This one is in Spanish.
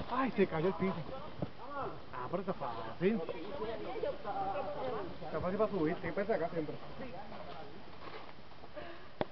Ay, se cayó el piso. Ah, pero está fácil. Está fácil para subir, siempre está acá siempre.